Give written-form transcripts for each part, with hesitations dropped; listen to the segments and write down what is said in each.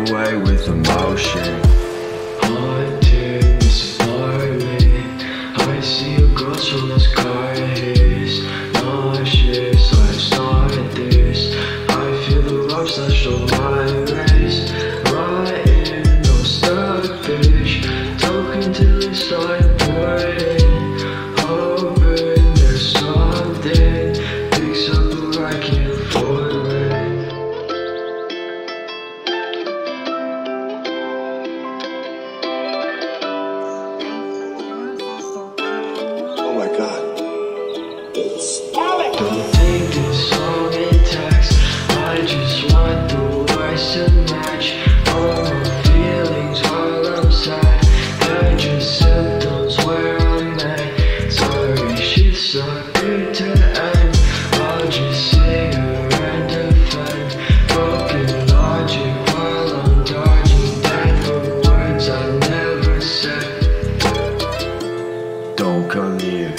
away with emotion. Haunting this apartment, I see a ghost from the sky. He's nauseous, I've started this. I feel the love slash on my race. Riding no starfish, talking till it's like boarding. Hoping there's something picks up where I can't afford it. Oh my God. Don't take this song in text, I just want the words to match all my feelings while I'm sad. They're just symptoms where I'm at. Sorry, she's not good to end. I'll just sit here and defend broken logic while I'm dodging death for words I never said. Don't come near,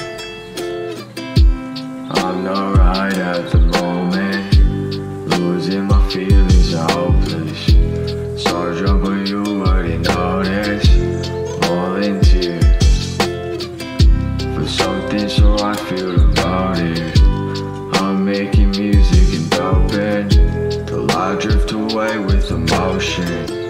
I'm not right at the moment. Losing my feelings, hopeless. Stardrvnk, but you already noticed. Volunteer for something, so I feel about it. I'm making music and doping till I drift away with emotion.